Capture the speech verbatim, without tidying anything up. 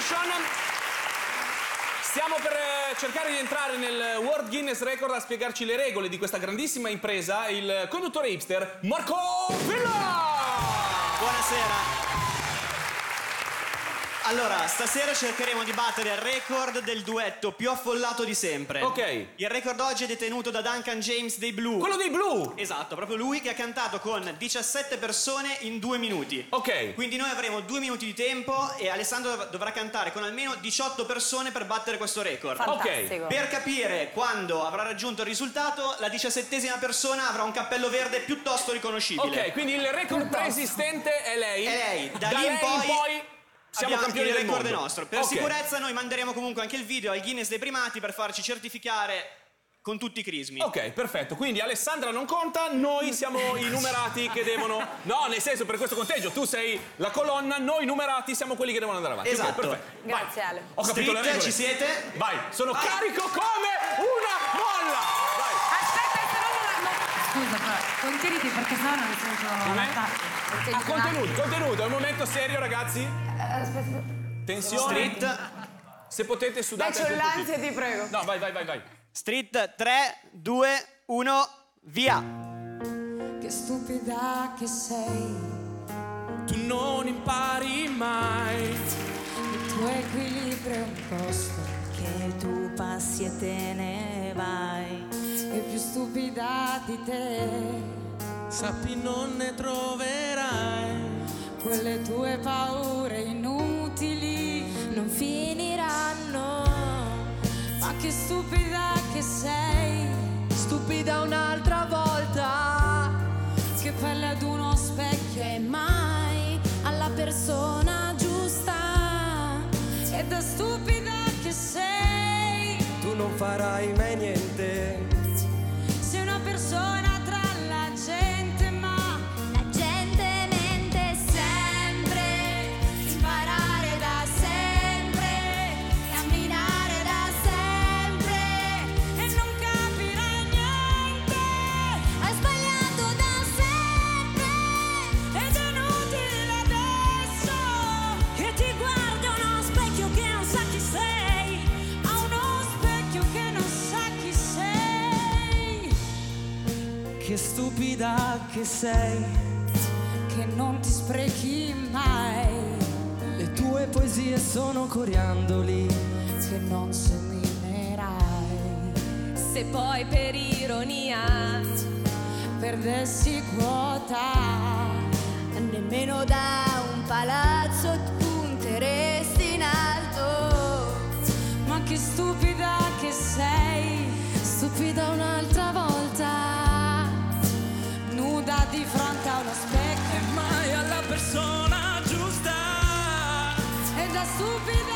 Station. Stiamo per cercare di entrare nel World Guinness Record a spiegarci le regole di questa grandissima impresa, il conduttore hipster Marco Villa! Buonasera. Allora, stasera cercheremo di battere il record del duetto più affollato di sempre. Ok. Il record oggi è detenuto da Duncan James dei Blue. Quello dei Blue! Esatto, proprio lui che ha cantato con diciassette persone in due minuti. Ok. Quindi noi avremo due minuti di tempo e Alessandro dovrà cantare con almeno diciotto persone per battere questo record. Fantastico. Ok. Per capire quando avrà raggiunto il risultato, la diciassettesima persona avrà un cappello verde piuttosto riconoscibile. Ok, quindi il record preesistente è lei. È lei. Da, Da lì in lei poi... in poi siamo abbiamo campioni il del record mondo. nostro. Per Ok. sicurezza noi manderemo comunque anche il video al Guinness dei primati per farci certificare con tutti i crismi. Ok, perfetto. Quindi Alessandra non conta, noi siamo i numerati che devono... No, nel senso, per questo conteggio, tu sei la colonna, noi numerati siamo quelli che devono andare avanti. Esatto. Ok, perfetto. Grazie Ale. Ho capito le Street, regole. ci siete? Vai, sono Vai. carico come una molla! Vai. Aspetta, se no non la... Scusa, però, contieniti perché sennò non si mettono Com'è? la Ah, contenuto, contenuto, è un momento serio, ragazzi. Aspetta. Tensione. Street. Se potete Dai, sudate c'ho anche un po' l'ansia, tutti. ti prego. No, vai, vai, vai, vai. Street, tre, due, uno, via. Che stupida che sei, Tu non impari mai. il tuo equilibrio è un posto che tu passi e te ne vai. E più stupida di te, Sappi non ne troverai. quelle tue paure inutili non finiranno. Ma che stupida che sei, Stupida un'altra volta. che pelle ad uno specchio e mai alla persona giusta. E da stupida che sei, Tu non farai mai niente. sei una persona tra la gente, ma la gente mente sempre. Imparare da sempre, camminare da sempre e non capirai niente. Hai sbagliato da sempre ed è inutile adesso che ti guardi a uno specchio che non sa chi sei, a uno specchio che non sa chi sei. Che stupida che sei. Che non ti sprechi mai, Le tue poesie sono coriandoli. che non seminerai. Se poi per ironia Perdessi quota, nemmeno da un palazzo punteresti in alto. Ma che stupida che sei, stupida un'altra volta, nuda di fronte a uno specchio Mai alla persona giusta. e da stupida